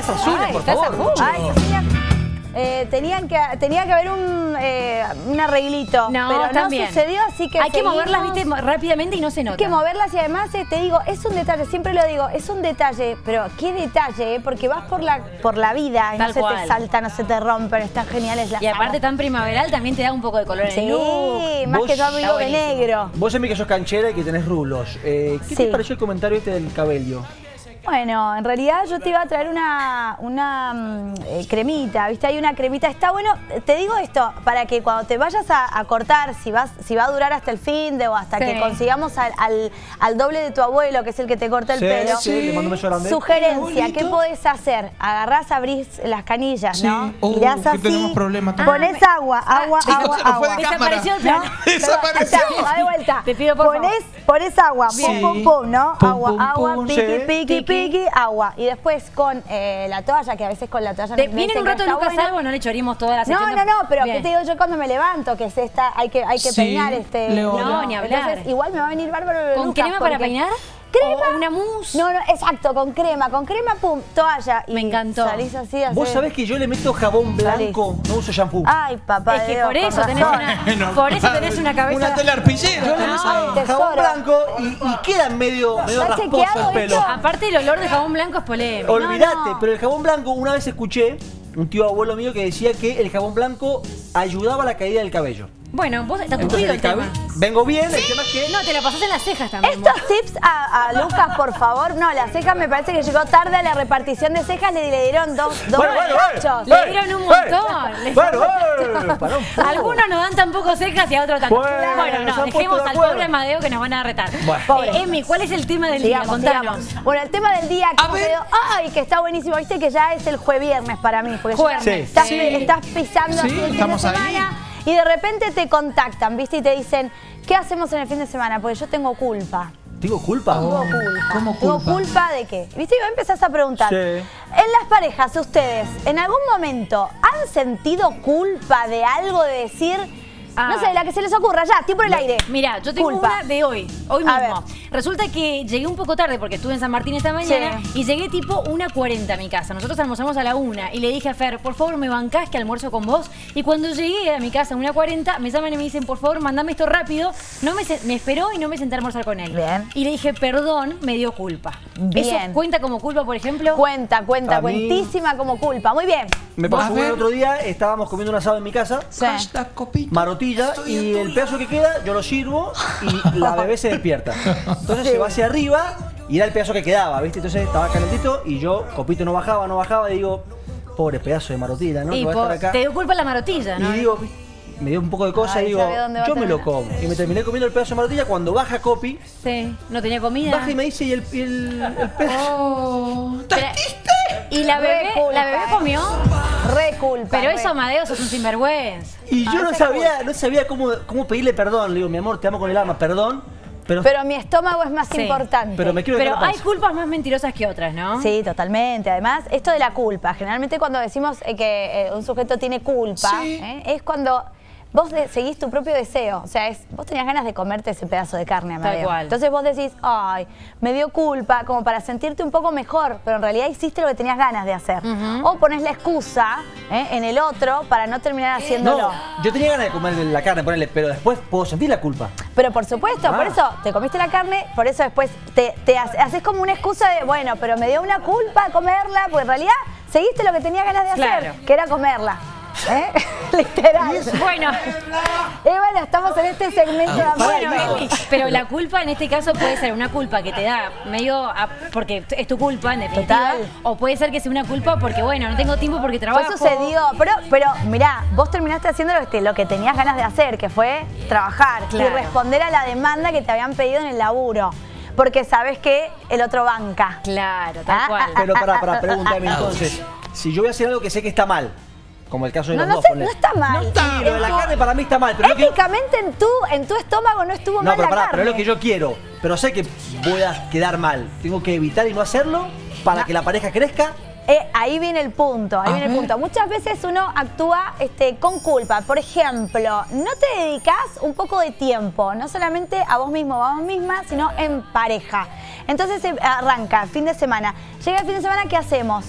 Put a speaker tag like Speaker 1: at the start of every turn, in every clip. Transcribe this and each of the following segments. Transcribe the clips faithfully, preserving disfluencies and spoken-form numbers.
Speaker 1: Estás azules,
Speaker 2: Ay,
Speaker 1: por
Speaker 2: estás
Speaker 1: favor.
Speaker 2: azul.
Speaker 3: Ay, tenía, eh, tenían que, tenía que haber un, eh, un arreglito,
Speaker 2: No,
Speaker 3: pero no
Speaker 2: también.
Speaker 3: sucedió, así que
Speaker 2: Hay que
Speaker 3: seguimos.
Speaker 2: moverlas, viste, rápidamente y no se nota.
Speaker 3: Hay que moverlas y además eh, te digo, es un detalle, siempre lo digo, es un detalle, pero qué detalle, eh, porque vas por la, por la vida y
Speaker 2: Tal
Speaker 3: no se
Speaker 2: cual.
Speaker 3: te salta, no se te rompen, están geniales las
Speaker 2: Y aparte
Speaker 3: alas.
Speaker 2: tan primaveral también te da un poco de color en
Speaker 3: Sí,
Speaker 2: el look.
Speaker 3: más
Speaker 1: Vos-
Speaker 3: que yo amigo
Speaker 2: está
Speaker 3: de
Speaker 2: buenísimo.
Speaker 3: negro.
Speaker 1: Vos sabés que sos canchera y que tenés rulos. Eh, ¿Qué
Speaker 3: Sí.
Speaker 1: te pareció el comentario este del cabello?
Speaker 3: Bueno, en realidad yo te iba a traer una, una mm, eh, cremita, ¿viste? Hay una cremita, está bueno, te digo esto, para que cuando te vayas a, a cortar, si vas, si va a durar hasta el fin de o hasta
Speaker 2: Sí.
Speaker 3: que consigamos al, al, al doble de tu abuelo, que es el que te corta el
Speaker 1: Sí,
Speaker 3: pelo.
Speaker 1: sí, le mando un beso grande.
Speaker 3: Sugerencia,
Speaker 4: Qué
Speaker 3: ¿qué
Speaker 4: bonito.
Speaker 3: podés hacer? Agarrás, abrís las canillas,
Speaker 4: Sí.
Speaker 3: ¿no?
Speaker 4: Uh,
Speaker 3: Tirás
Speaker 4: que
Speaker 3: así,
Speaker 4: tenemos problemas también.
Speaker 3: ponés agua, agua,
Speaker 4: Chicos,
Speaker 3: agua,
Speaker 4: se nos fue
Speaker 3: agua.
Speaker 4: de cámara.
Speaker 2: Desapareció el
Speaker 3: ¿No?
Speaker 2: plano.
Speaker 4: Desapareció.
Speaker 3: Ahí está, de vuelta.
Speaker 2: Te pido, por favor.
Speaker 3: Ponés, ponés agua, pum,
Speaker 4: Sí.
Speaker 3: pum, pum, ¿no?
Speaker 4: Pum,
Speaker 3: agua,
Speaker 4: pum,
Speaker 3: agua,
Speaker 4: pum.
Speaker 3: piqui,
Speaker 1: Sí.
Speaker 3: piqui,
Speaker 2: Piqui.
Speaker 3: piqui, agua. Y después con eh, la toalla, que a veces con la toalla
Speaker 2: Te-
Speaker 3: me
Speaker 2: viene
Speaker 3: dicen
Speaker 2: un
Speaker 3: que
Speaker 2: rato
Speaker 3: está
Speaker 2: Lucas
Speaker 3: buena.
Speaker 2: Albo, no le chorimos toda la
Speaker 3: No,
Speaker 2: sección.
Speaker 3: no, no, pero
Speaker 2: Bien.
Speaker 3: ¿qué te digo yo cuando me levanto? Que es esta, hay que, hay que
Speaker 4: Sí,
Speaker 3: peinar este.
Speaker 4: Leona.
Speaker 2: No, ni hablar.
Speaker 3: Entonces, igual me va a venir bárbaro de
Speaker 2: ¿Con
Speaker 3: Lucas,
Speaker 2: crema para
Speaker 3: porque-
Speaker 2: peinar?
Speaker 3: ¿Crema?
Speaker 2: ¿O una mousse?
Speaker 3: No, no, exacto, con crema, con crema, pum, toalla. Y
Speaker 2: Me encantó.
Speaker 3: salís así, así.
Speaker 1: Vos sabés que yo le meto jabón blanco, no uso shampoo.
Speaker 3: Ay, papá
Speaker 2: Es
Speaker 3: de
Speaker 2: que
Speaker 3: Dios,
Speaker 2: por
Speaker 3: con
Speaker 2: eso tenés
Speaker 3: razón.
Speaker 2: una,
Speaker 4: Bueno,
Speaker 2: por eso
Speaker 4: padre,
Speaker 2: tenés una cabeza.
Speaker 4: Una tela arpillera.
Speaker 1: Yo le
Speaker 4: tenés
Speaker 1: meto
Speaker 4: ahí.
Speaker 3: tesoro.
Speaker 1: jabón blanco y, y queda medio, medio
Speaker 3: ¿Está
Speaker 1: rasposo
Speaker 3: chequeado
Speaker 1: el pelo.
Speaker 3: esto?
Speaker 2: Aparte el olor de jabón blanco es polémico.
Speaker 1: Olvídate,
Speaker 3: No, no.
Speaker 1: pero el jabón blanco, una vez escuché un tío abuelo mío que decía que el jabón blanco ayudaba a la caída del cabello.
Speaker 2: Bueno, vos estás
Speaker 1: Entonces
Speaker 2: tupido
Speaker 1: el
Speaker 2: el tema.
Speaker 1: cabello, vengo bien, el tema es que
Speaker 2: No, te la pasás en las cejas también.
Speaker 3: Estos
Speaker 2: vos.
Speaker 3: tips a, a Lucas, por favor. No, las cejas me parece que llegó tarde a la repartición de cejas, le, le dieron dos, dos
Speaker 1: Bueno, bueno,
Speaker 3: cachos.
Speaker 1: bueno.
Speaker 2: Le dieron un montón. Le-
Speaker 1: Bueno, bueno, pará un poco.
Speaker 2: Algunos nos dan tan poco cejas y a otros tanto.
Speaker 1: Bueno,
Speaker 2: Bueno,
Speaker 1: nos
Speaker 2: no,
Speaker 1: han
Speaker 2: dejemos
Speaker 1: puesto de
Speaker 2: al
Speaker 1: acuerdo.
Speaker 2: pobre Amadeo que nos van a retar.
Speaker 1: Bueno.
Speaker 3: Pobre.
Speaker 2: Eh, Emi, ¿cuál es el tema del día?
Speaker 3: Sigamos,
Speaker 2: Contanos.
Speaker 3: sigamos. Bueno, el tema del día que
Speaker 4: A
Speaker 3: hemos
Speaker 4: ver.
Speaker 3: quedado- ¡Ay! Que está buenísimo. Viste que ya es el jueviernes para mí. Porque
Speaker 2: Jueves.
Speaker 3: ya
Speaker 1: Sí.
Speaker 3: estás,
Speaker 4: Sí.
Speaker 3: estás pisando
Speaker 4: Sí,
Speaker 3: así el fin de
Speaker 4: estamos ahí.
Speaker 3: semana. Y de repente te contactan, ¿viste? Y te dicen, ¿qué hacemos en el fin de semana? Porque yo tengo culpa.
Speaker 1: ¿Tengo culpa?
Speaker 3: Tengo
Speaker 4: Oh,
Speaker 3: culpa.
Speaker 4: ¿cómo
Speaker 3: ¿Tengo
Speaker 4: culpa?
Speaker 3: culpa de qué? ¿Viste? Y vos empezás a preguntar.
Speaker 1: Sí.
Speaker 3: En las parejas, ustedes, ¿en algún momento han sentido culpa de algo de decir,
Speaker 2: Ah.
Speaker 3: no sé, la que se les ocurra, ya, estoy por el aire?
Speaker 2: Mira, yo tengo
Speaker 3: Culpa.
Speaker 2: una de hoy, hoy
Speaker 3: A
Speaker 2: mismo. Resulta que llegué un poco tarde porque estuve en San Martín esta mañana
Speaker 3: Sí.
Speaker 2: y llegué tipo una cuarenta a mi casa. Nosotros almorzamos a la una y le dije a Fer, por favor me bancás que almuerzo con vos. Y cuando llegué a mi casa a una cuarenta, me llaman y me dicen, por favor, mandame esto rápido. No me, se- me esperó y no me senté a almorzar con él.
Speaker 3: Bien.
Speaker 2: Y le dije, perdón, me dio culpa.
Speaker 3: Bien.
Speaker 2: ¿Eso cuenta como culpa, por ejemplo?
Speaker 3: Cuenta, cuenta,
Speaker 1: A mí-
Speaker 3: cuentísima como culpa. Muy bien.
Speaker 1: Me pasó
Speaker 4: A
Speaker 1: el
Speaker 4: ver.
Speaker 1: otro día, estábamos comiendo un asado en mi casa,
Speaker 3: Sí.
Speaker 4: Hashtag copita.
Speaker 1: marotilla,
Speaker 4: Estoy
Speaker 1: y
Speaker 4: en
Speaker 1: el
Speaker 4: tu
Speaker 1: pedazo que queda yo lo sirvo y la bebé se despierta. Entonces se va hacia arriba y era el pedazo que quedaba, ¿viste? Entonces estaba calentito y yo, copito no bajaba, no bajaba, y digo, pobre pedazo de marotilla, ¿no?
Speaker 2: Y
Speaker 1: Que va a
Speaker 2: po-
Speaker 1: estar acá.
Speaker 2: te dio culpa la marotilla, ¿no?
Speaker 1: Y digo, me dio un poco de cosa
Speaker 3: Ay,
Speaker 1: y digo,
Speaker 3: sabe dónde va a
Speaker 1: yo me lo
Speaker 3: terminar.
Speaker 1: como. Y me terminé comiendo el pedazo de marotilla. Cuando baja Copi,
Speaker 2: Sí, no tenía comida.
Speaker 1: baja y me dice, ¿y el, y el, el pedazo?
Speaker 4: Oh, ¿estás
Speaker 2: Pero-
Speaker 4: triste?
Speaker 2: ¿Y la
Speaker 3: Re
Speaker 2: bebé,
Speaker 3: culpa,
Speaker 2: la bebé
Speaker 3: eh.
Speaker 2: comió?
Speaker 3: Re culpa.
Speaker 2: Pero
Speaker 3: re.
Speaker 2: eso, Amadeo, sos un sinvergüenza.
Speaker 1: Y yo
Speaker 3: Ah,
Speaker 1: no
Speaker 3: esa
Speaker 1: sabía, no sabía cómo, cómo pedirle perdón. Le digo, mi amor, te amo con el alma, perdón. Pero,
Speaker 3: Pero mi estómago es más
Speaker 2: Sí.
Speaker 3: importante.
Speaker 1: pero me quiero
Speaker 2: Pero
Speaker 1: dejar la
Speaker 2: hay
Speaker 1: panza.
Speaker 2: culpas más mentirosas que otras, ¿no?
Speaker 3: Sí, totalmente. Además, esto de la culpa, generalmente cuando decimos eh, que eh, un sujeto tiene culpa,
Speaker 4: Sí.
Speaker 3: eh, es cuando vos de- seguís tu propio deseo. O sea, es, vos tenías ganas de comerte ese pedazo de carne, Amadeo.
Speaker 2: Tal cual.
Speaker 3: Entonces vos decís, ay, me dio culpa, como para sentirte un poco mejor, pero en realidad hiciste lo que tenías ganas de hacer. O pones la excusa eh, en el otro para no terminar haciéndolo.
Speaker 1: No, yo tenía ganas de comer la carne, ponerle, pero después puedo sentir la culpa.
Speaker 3: Pero por supuesto,
Speaker 1: Ah.
Speaker 3: por eso te comiste la carne, por eso después te, te hace- haces como una excusa de, bueno, pero me dio una culpa comerla, porque en realidad seguiste lo que tenía ganas de hacer,
Speaker 2: Claro.
Speaker 3: que era comerla. ¿Eh? Literal.
Speaker 2: Bueno,
Speaker 3: Y bueno, estamos en este segmento de amor.
Speaker 2: bueno, Emi, pero la culpa en este caso puede ser una culpa que te da medio a- porque es tu culpa en definitiva,
Speaker 3: Total.
Speaker 2: o puede ser que sea una culpa porque bueno, no tengo tiempo porque trabajo.
Speaker 3: Fue sucedió, pero, pero mirá, vos terminaste haciendo lo que, te- lo que tenías ganas de hacer, que fue trabajar y
Speaker 2: Claro.
Speaker 3: responder a la demanda que te habían pedido en el laburo. Porque sabes que el otro banca.
Speaker 2: Claro, tal
Speaker 3: Ah,
Speaker 2: cual.
Speaker 1: Pero para, para, pregúntame entonces, si yo voy a hacer algo que sé que está mal, como el caso de
Speaker 3: No,
Speaker 1: los
Speaker 3: no,
Speaker 1: dos,
Speaker 3: sé,
Speaker 1: ponle.
Speaker 3: no está mal.
Speaker 4: No está
Speaker 1: Y lo de la
Speaker 3: En tu-
Speaker 1: carne para mí está mal, pero, lo que-
Speaker 3: Éticamente en tu, en tu estómago no estuvo
Speaker 1: no,
Speaker 3: mal
Speaker 1: pero,
Speaker 3: la
Speaker 1: pará,
Speaker 3: carne.
Speaker 1: pero es lo que yo quiero. Pero sé que voy a quedar mal. Tengo que evitar y no hacerlo para que la pareja crezca.
Speaker 3: Eh, ahí viene el punto, ahí
Speaker 4: A
Speaker 3: viene el
Speaker 4: ver.
Speaker 3: punto. Muchas veces uno actúa este, con culpa. Por ejemplo, no te dedicas un poco de tiempo, no solamente a vos mismo o a vos misma, sino en pareja. Entonces eh, arranca el fin de semana. Llega el fin de semana, ¿qué hacemos?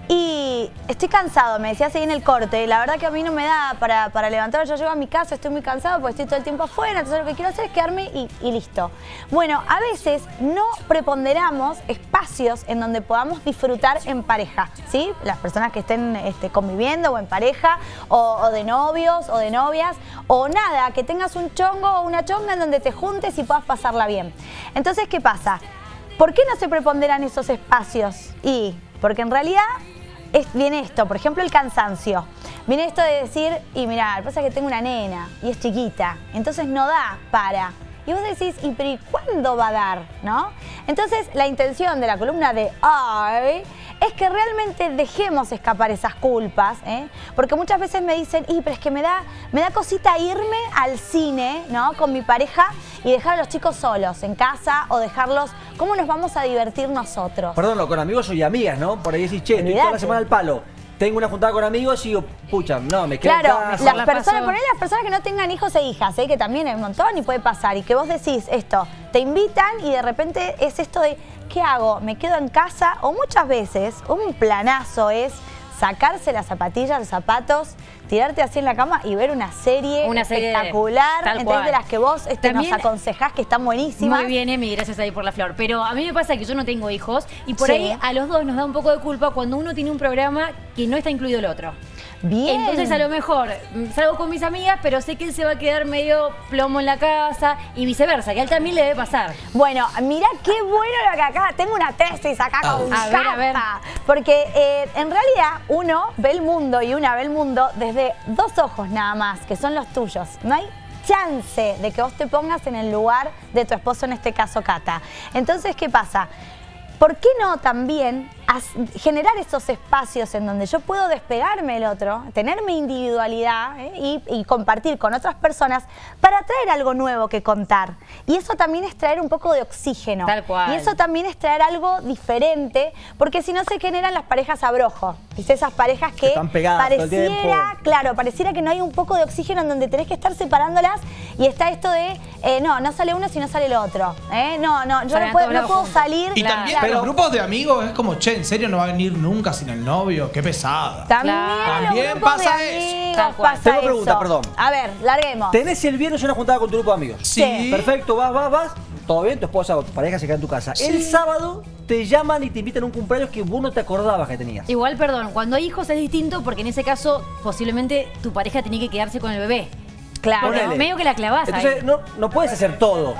Speaker 3: Y estoy cansado, me decía así en el corte. La verdad que a mí no me da para, para levantar. Yo llego a mi casa, estoy muy cansado porque estoy todo el tiempo afuera. Entonces lo que quiero hacer es quedarme y, y listo. Bueno, a veces no preponderamos espacios en donde podamos disfrutar en pareja, ¿sí? Las personas que estén este, conviviendo o en pareja, o, o de novios o de novias, o nada, que tengas un chongo o una chonga en donde te juntes y puedas pasarla bien. Entonces, ¿qué pasa? ¿Por qué no se preponderan esos espacios? Y porque en realidad es, viene esto, por ejemplo, el cansancio. Viene esto de decir, y mirá, lo que pasa es que tengo una nena y es chiquita, entonces no da para. Y vos decís, ¿y pero ¿y cuándo va a dar? ¿No? Entonces, la intención de la columna de hoy es que realmente dejemos escapar esas culpas, ¿eh? Porque muchas veces me dicen, y pero es que me da, me da cosita irme al cine, ¿no? Con mi pareja y dejar a los chicos solos en casa o dejarlos, ¿cómo nos vamos a divertir nosotros?
Speaker 1: Perdón, con amigos y amigas, ¿no? Por ahí decís, che, estoy toda la semana al palo. Tengo una juntada con amigos y digo, pucha, no, me quedo
Speaker 3: claro,
Speaker 1: en casa.
Speaker 3: Las
Speaker 2: la
Speaker 3: personas,
Speaker 2: pasó.
Speaker 3: ponele las personas que no tengan hijos e hijas, ¿eh? Que también hay un montón y puede pasar. Y que vos decís esto, te invitan y de repente es esto de, ¿qué hago? ¿Me quedo en casa? O muchas veces un planazo es sacarse las zapatillas, los zapatos, tirarte así en la cama y ver una serie,
Speaker 2: Una serie
Speaker 3: espectacular,
Speaker 2: tal
Speaker 3: entre
Speaker 2: cual.
Speaker 3: de las que vos este, nos
Speaker 2: También-
Speaker 3: aconsejás que están buenísimas.
Speaker 2: Muy bien, Emi, gracias ahí por la flor. Pero a mí me pasa que yo no tengo hijos y por
Speaker 3: Sí.
Speaker 2: ahí a los dos nos da un poco de culpa cuando uno tiene un programa que no está incluido el otro.
Speaker 3: Bien.
Speaker 2: Entonces a lo mejor mm, salgo con mis amigas, pero sé que él se va a quedar medio plomo en la casa y viceversa, que a él también le debe pasar.
Speaker 3: Bueno, mirá qué bueno lo que acá, tengo una tesis acá con
Speaker 2: A ver, a ver.
Speaker 3: capa. Porque eh, en realidad uno ve el mundo y una ve el mundo desde dos ojos nada más, que son los tuyos. No hay chance de que vos te pongas en el lugar de tu esposo, en este caso Cata. Entonces, ¿qué pasa? ¿Por qué no también generar esos espacios en donde yo puedo despegarme del otro, tener mi individualidad ¿eh? y, y compartir con otras personas para traer algo nuevo que contar? Y eso también es traer un poco de oxígeno.
Speaker 2: Tal cual.
Speaker 3: Y eso también es traer algo diferente, porque si no se generan las parejas abrojo. ¿Viste? Esas parejas que
Speaker 1: Están pegadas todo el
Speaker 3: pareciera,
Speaker 1: tiempo.
Speaker 3: claro, pareciera que no hay un poco de oxígeno en donde tenés que estar separándolas y está esto de, eh, no, no sale uno si no sale el otro. ¿eh? No, no, yo
Speaker 2: Salen
Speaker 3: no puedo,
Speaker 2: todos
Speaker 3: no
Speaker 2: lados
Speaker 3: puedo
Speaker 2: juntos.
Speaker 3: salir.
Speaker 4: Y
Speaker 2: Claro.
Speaker 4: también
Speaker 3: Claro.
Speaker 4: los grupos de amigos es como, che, ¿en serio no va a venir nunca sin el novio? Qué pesada.
Speaker 3: También,
Speaker 2: Claro.
Speaker 3: los
Speaker 4: También
Speaker 3: grupos
Speaker 4: pasa
Speaker 3: de
Speaker 4: eso.
Speaker 3: amigos
Speaker 2: Tal cual.
Speaker 3: pasa
Speaker 1: Tengo
Speaker 3: eso.
Speaker 1: pregunta, perdón.
Speaker 3: A ver, larguemos.
Speaker 1: Tenés el viernes una juntada con tu grupo de amigos.
Speaker 4: Sí.
Speaker 1: Perfecto, vas, vas, vas. Todo bien, tu esposa o tu pareja se queda en tu casa.
Speaker 4: Sí.
Speaker 1: El sábado te llaman y te invitan a un cumpleaños que vos no te acordabas que tenías.
Speaker 2: Igual, perdón, cuando hay hijos es distinto porque en ese caso posiblemente tu pareja tiene que quedarse con el bebé.
Speaker 3: Claro.
Speaker 2: Bueno,
Speaker 1: Ponele.
Speaker 2: medio que la clavás
Speaker 1: Entonces
Speaker 2: ahí.
Speaker 1: no, no puedes hacer todo.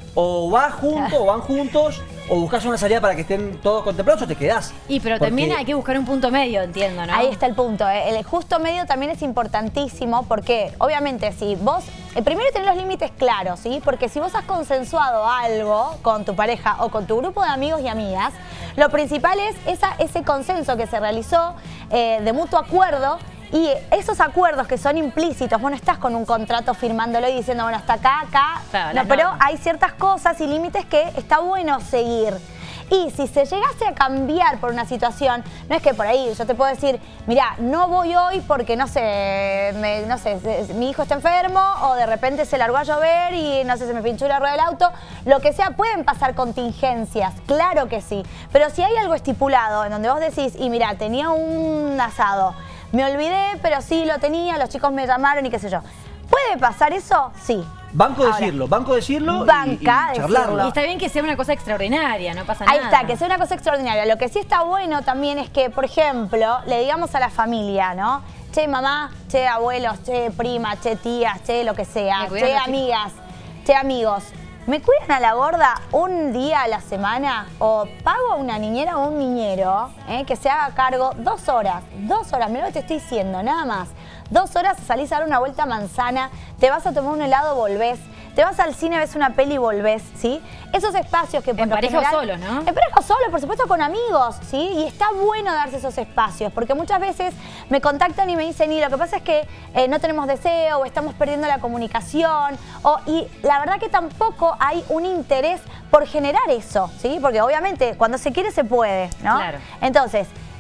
Speaker 1: O vas juntos, o van juntos, o buscas una salida para que estén todos contemplados o te quedás.
Speaker 2: Y pero
Speaker 1: Porque-
Speaker 2: también hay que buscar un punto medio, entiendo, ¿no?
Speaker 3: Ahí está el punto. ¿eh? El justo medio también es importantísimo porque, obviamente, si vos... eh, primero tenés los límites claros, ¿sí? Porque si vos has consensuado algo con tu pareja o con tu grupo de amigos y amigas, lo principal es esa, ese consenso que se realizó eh, de mutuo acuerdo. Y esos acuerdos que son implícitos, vos no estás con un contrato firmándolo y diciendo, bueno, hasta acá, acá.
Speaker 2: Claro,
Speaker 3: no,
Speaker 2: las
Speaker 3: pero
Speaker 2: normas.
Speaker 3: hay ciertas cosas y límites que está bueno seguir. Y si se llegase a cambiar por una situación, no es que por ahí yo te puedo decir, mira, no voy hoy porque, no sé, me- no sé, se- mi hijo está enfermo o de repente se largó a llover y, no sé, se me pinchó la rueda del auto. Lo que sea, pueden pasar contingencias, claro que sí. Pero si hay algo estipulado en donde vos decís, y mira, tenía un asado, me olvidé, pero sí lo tenía, los chicos me llamaron y qué sé yo. ¿Puede pasar eso? Sí.
Speaker 1: Banco
Speaker 3: Ahora,
Speaker 1: decirlo, banco decirlo y-
Speaker 3: banca
Speaker 1: y, charlarlo.
Speaker 3: decirlo.
Speaker 2: Y está bien que sea una cosa extraordinaria, no pasa
Speaker 3: Ahí
Speaker 2: nada.
Speaker 3: está, que sea una cosa extraordinaria. Lo que sí está bueno también es que, por ejemplo, le digamos a la familia, ¿no? Che, mamá, che, abuelos, che, prima, che, tías, che, lo que sea,
Speaker 2: Me cuidan
Speaker 3: che,
Speaker 2: los chicos.
Speaker 3: amigas, che, amigos. ¿Me cuidan a la gorda un día a la semana? ¿O pago a una niñera o un niñero eh, que se haga cargo dos horas? Dos horas, mira lo que te estoy diciendo, nada más. Dos horas salís a dar una vuelta a manzana, te vas a tomar un helado, volvés. Te vas al cine, ves una peli y volvés, ¿sí? Esos espacios que por
Speaker 2: En
Speaker 3: lo
Speaker 2: pareja o
Speaker 3: general-
Speaker 2: solos, ¿no?
Speaker 3: En pareja o solo, por supuesto con amigos, ¿sí? Y está bueno darse esos espacios, porque muchas veces me contactan y me dicen, y lo que pasa es que eh, no tenemos deseo, o estamos perdiendo la comunicación, o, y la verdad que tampoco hay un interés por generar eso, ¿sí? Porque obviamente cuando se quiere se puede, ¿no?
Speaker 2: Claro.
Speaker 3: Entonces,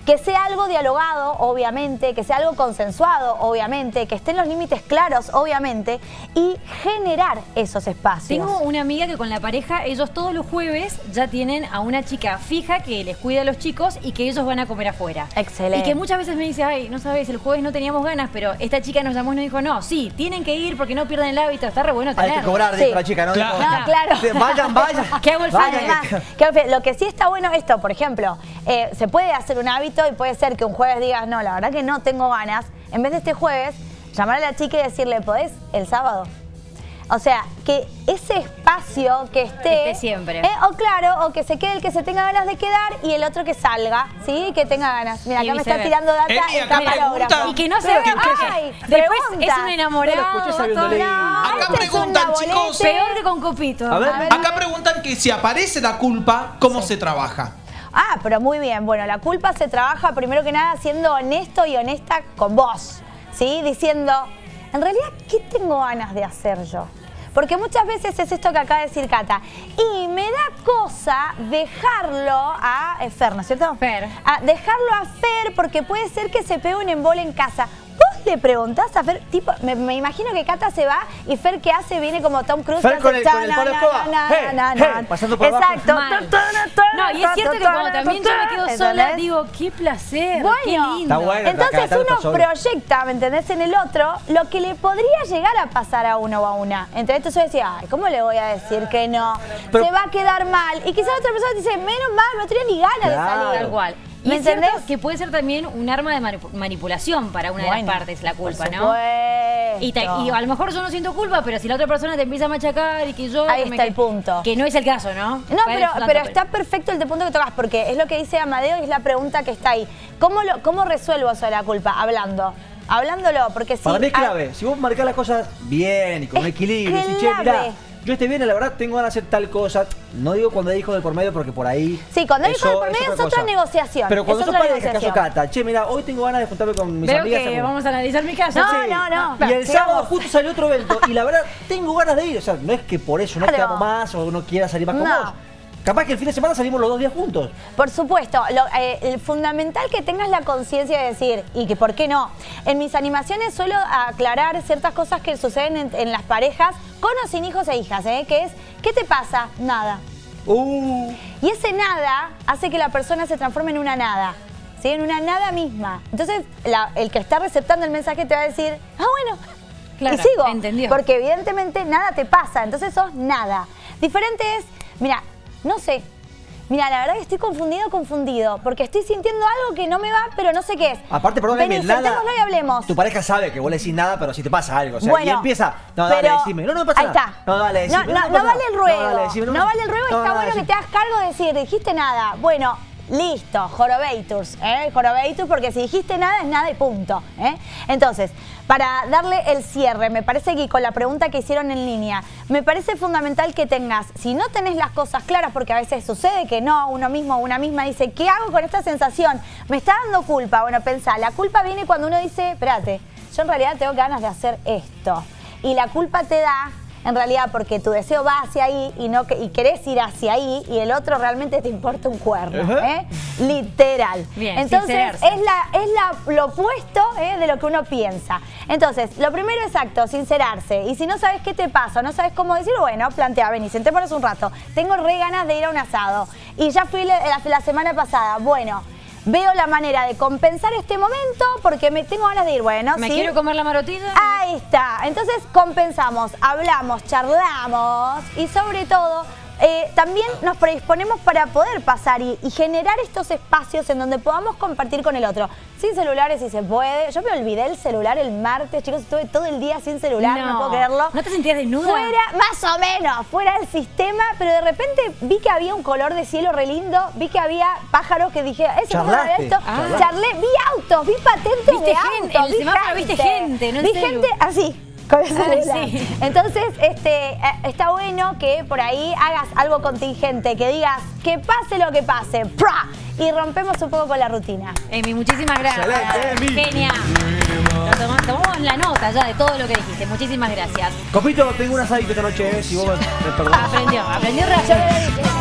Speaker 3: que sea algo dialogado, obviamente, que sea algo consensuado, obviamente, que estén los límites claros, obviamente, y generar esos espacios.
Speaker 2: Tengo una amiga que con la pareja, ellos todos los jueves ya tienen a una chica fija que les cuida a los chicos y que ellos van a comer afuera.
Speaker 3: Excelente.
Speaker 2: Y que muchas veces me dice, ay, no sabes, el jueves no teníamos ganas, pero esta chica nos llamó y nos dijo, no, sí, tienen que ir porque no pierden el hábito, está re bueno tenerlo.
Speaker 1: Hay que cobrar,
Speaker 3: Sí.
Speaker 1: dijo la chica, ¿no?
Speaker 4: Claro.
Speaker 1: Dijo,
Speaker 3: No, claro.
Speaker 1: Vayan, vayan.
Speaker 2: ¿Qué hago el
Speaker 1: Vayan.
Speaker 2: fin?
Speaker 3: Además, que lo que sí está bueno esto, por ejemplo, eh, se puede hacer un hábito y puede ser que un jueves digas, no, la verdad que no tengo ganas. En vez de este jueves, llamar a la chica y decirle, ¿podés el sábado? O sea, que ese espacio que esté...
Speaker 2: Esté siempre.
Speaker 3: eh, o claro, o que se quede el que se tenga ganas de quedar y el otro que salga, ¿sí? Que tenga ganas. Mira,
Speaker 2: Y
Speaker 3: acá me está
Speaker 2: viceversa.
Speaker 3: tirando data
Speaker 4: Emi,
Speaker 3: el
Speaker 4: acá
Speaker 3: camarógrafo.
Speaker 4: pregunta-
Speaker 2: Y que no se
Speaker 3: Pero,
Speaker 2: vea
Speaker 3: ay,
Speaker 2: después
Speaker 3: pregunta.
Speaker 2: es un enamorado.
Speaker 1: No lo escuché sabiendo
Speaker 2: todo-
Speaker 1: leer.
Speaker 3: No,
Speaker 4: Acá
Speaker 3: este es un
Speaker 4: preguntan,
Speaker 3: nabolete.
Speaker 4: chicos.
Speaker 2: Peor que con Copito.
Speaker 1: A ver.
Speaker 3: A ver.
Speaker 4: Acá preguntan que si aparece la culpa, ¿cómo se trabaja?
Speaker 3: Ah, pero muy bien. Bueno, la culpa se trabaja primero que nada siendo honesto y honesta con vos, ¿sí? Diciendo, en realidad, ¿qué tengo ganas de hacer yo? Porque muchas veces es esto que acaba de decir Cata. Y me da cosa dejarlo a eh, Fer, ¿no es cierto?
Speaker 2: Fer.
Speaker 3: A dejarlo a Fer porque puede ser que se pegue un embole en casa. ¿Vos le preguntás a Fer? Tipo, me, me imagino que Cata se va y Fer, ¿qué hace? Viene como Tom Cruise.
Speaker 1: Fer
Speaker 3: que
Speaker 1: con
Speaker 3: hace
Speaker 1: el- con el
Speaker 3: cha,
Speaker 1: palo de
Speaker 3: na,
Speaker 1: escoba.
Speaker 3: na,
Speaker 1: Hey,
Speaker 3: na,
Speaker 1: hey,
Speaker 3: na.
Speaker 1: pasando por abajo.
Speaker 3: Exacto.
Speaker 2: Mal. No, y es cierto que cuando también yo me quedo sola,
Speaker 3: ¿Entendés?
Speaker 2: digo, qué placer,
Speaker 3: Bueno.
Speaker 2: qué lindo.
Speaker 1: Está bueno.
Speaker 3: Entonces
Speaker 1: Acá, tanto
Speaker 3: uno
Speaker 1: solo.
Speaker 3: proyecta, ¿me entendés? En el otro, lo que le podría llegar a pasar a uno o a una. ¿Entendés? Entonces yo decía, ay, ¿cómo le voy a decir que no?
Speaker 1: Pero-
Speaker 3: Se va a quedar mal. Y quizás la otra persona te dice, menos mal, no tenía ni ganas
Speaker 1: Claro.
Speaker 3: de salir.
Speaker 2: Tal cual. Y
Speaker 3: ¿Me
Speaker 2: es cierto
Speaker 3: entendés?
Speaker 2: que puede ser también un arma de manipu- manipulación para una de
Speaker 3: Bueno,
Speaker 2: las partes, la culpa,
Speaker 3: por
Speaker 2: ¿no?
Speaker 3: supuesto.
Speaker 2: Y, te- y a lo mejor yo no siento culpa, pero si la otra persona te empieza a machacar y que yo...
Speaker 3: Ahí
Speaker 2: me
Speaker 3: está
Speaker 2: que-
Speaker 3: el punto.
Speaker 2: Que no es el caso, ¿no?
Speaker 3: No,
Speaker 2: Para
Speaker 3: pero,
Speaker 2: el
Speaker 3: pero
Speaker 2: tanto-
Speaker 3: está perfecto el punto que tocas, porque es lo que dice Amadeo y es la pregunta que está ahí. ¿Cómo, lo, cómo resuelvo eso de la culpa? Hablando. Hablándolo, porque si...
Speaker 1: Para mí es
Speaker 3: ah,
Speaker 1: clave. Si vos marcás las cosas bien y con un
Speaker 3: Es
Speaker 1: equilibrio, y decís, che,
Speaker 3: clave.
Speaker 1: mirá, yo estoy bien y la verdad tengo ganas de hacer tal cosa. No digo cuando hay hijos de por medio porque por ahí.
Speaker 3: Sí, cuando hay hijos de por medio es otra
Speaker 1: cosa.
Speaker 3: negociación,
Speaker 1: Pero cuando
Speaker 3: es
Speaker 1: sos
Speaker 3: otra
Speaker 1: pareja, caso
Speaker 3: negociación.
Speaker 1: Cata, che, mira, hoy tengo ganas de juntarme con mis
Speaker 2: Veo
Speaker 1: amigas.
Speaker 2: que
Speaker 1: a-
Speaker 2: vamos a analizar mi caso.
Speaker 3: No,
Speaker 1: Sí.
Speaker 3: no, no.
Speaker 1: Y el
Speaker 3: Sigamos.
Speaker 1: sábado justo salió otro evento y la verdad tengo ganas de ir. O sea, no es que por eso no te
Speaker 3: Claro.
Speaker 1: amo más o no quiera salir más con
Speaker 3: No.
Speaker 1: vos. Capaz que el fin de semana salimos los dos días juntos.
Speaker 3: Por supuesto, lo, eh, el fundamental que tengas la conciencia de decir, y que por qué no. En mis animaciones suelo aclarar ciertas cosas que suceden en, en las parejas, con o sin hijos e hijas, ¿eh? Que es, ¿qué te pasa? Nada.
Speaker 1: Uh.
Speaker 3: Y ese nada hace que la persona se transforme en una nada, ¿sí? En una nada misma. Entonces, la- el que está receptando el mensaje te va a decir, ah, bueno,
Speaker 2: Claro,
Speaker 3: y sigo.
Speaker 2: entendió.
Speaker 3: Porque evidentemente nada te pasa, entonces sos nada. Diferente es, mira, no sé. Mira, la verdad que estoy confundido, confundido, porque estoy sintiendo algo que no me va, pero no sé qué es.
Speaker 1: Aparte, perdón,
Speaker 3: Vení,
Speaker 1: Emi, nada.
Speaker 3: sentémonos y hablemos.
Speaker 1: Tu pareja sabe que vos le decís nada, pero si te pasa algo. O sea,
Speaker 3: Bueno,
Speaker 1: y empieza. No, dale,
Speaker 3: pero-
Speaker 1: decime. No, no me pasa
Speaker 3: ahí
Speaker 1: nada.
Speaker 3: está.
Speaker 1: No, dale, decime.
Speaker 3: No, no,
Speaker 1: me
Speaker 3: no
Speaker 1: pasa
Speaker 3: vale
Speaker 1: nada.
Speaker 3: el ruego.
Speaker 1: No, dale, decime,
Speaker 3: No,
Speaker 1: me-
Speaker 3: vale el ruego.
Speaker 1: no,
Speaker 3: Está
Speaker 1: no,
Speaker 3: bueno
Speaker 1: decime.
Speaker 3: que te hagas cargo de decir, dijiste nada. Bueno, listo, jorobeiturs, ¿eh? Jorobeiturs, porque si dijiste nada es nada y punto, ¿eh? Entonces, para darle el cierre, me parece que con la pregunta que hicieron en línea, me parece fundamental que tengas, si no tenés las cosas claras, porque a veces sucede que no, uno mismo o una misma dice, ¿qué hago con esta sensación? Me está dando culpa. Bueno, pensá, la culpa viene cuando uno dice, espérate, yo en realidad tengo ganas de hacer esto. Y la culpa te da, en realidad, porque tu deseo va hacia ahí y no que- y querés ir hacia ahí y el otro realmente te importa un cuerno,
Speaker 1: Ajá.
Speaker 3: ¿eh? Literal.
Speaker 2: Bien,
Speaker 3: Entonces,
Speaker 2: sincerarse.
Speaker 3: es, la, es la, lo opuesto, ¿eh? De lo que uno piensa. Entonces, lo primero exacto, sincerarse. Y si no sabes qué te pasa, no sabes cómo decir, bueno, plantea, vení, sentémonos un rato. Tengo re ganas de ir a un asado. Y ya fui la, la- la semana pasada. Bueno, veo la manera de compensar este momento porque me tengo ganas de ir. Bueno,
Speaker 2: ¿Me
Speaker 3: ¿sí?
Speaker 2: quiero comer la marotilla?
Speaker 3: Ahí está. Entonces compensamos, hablamos, charlamos y sobre todo eh, también nos predisponemos para poder pasar y, y generar estos espacios en donde podamos compartir con el otro. Sin celulares si se puede. Yo me olvidé el celular el martes, chicos, estuve todo el día sin celular, no,
Speaker 2: No.
Speaker 3: puedo creerlo.
Speaker 2: ¿No te sentías desnuda?
Speaker 3: Fuera, más o menos, fuera del sistema, pero de repente vi que había un color de cielo re lindo, vi que había pájaros que dije, ese no
Speaker 1: Charlaste,
Speaker 3: esto.
Speaker 1: charlaste.
Speaker 3: Charlé, vi autos, vi patentes
Speaker 2: Viste
Speaker 3: de
Speaker 2: gente,
Speaker 3: autos,
Speaker 2: en el
Speaker 3: vi
Speaker 2: semáforo viste gente, no en
Speaker 3: Vi
Speaker 2: celu.
Speaker 3: gente así. Con el
Speaker 2: Ay,
Speaker 3: celular.
Speaker 2: sí.
Speaker 3: Entonces, este, eh, está bueno que por ahí hagas algo contingente, que digas que pase lo que pase, ¡pra! Y rompemos un poco con la rutina.
Speaker 2: Emi, muchísimas gracias.
Speaker 1: Excelente, Emi.
Speaker 2: Genia. Lo toma- Tomamos la nota ya de todo lo que dijiste. Muchísimas gracias.
Speaker 1: Copito, tengo un asadito esta noche, eh, si vos me me perdonás.
Speaker 2: Aprendió, aprendió
Speaker 3: Yo
Speaker 2: rápido.
Speaker 3: le dije,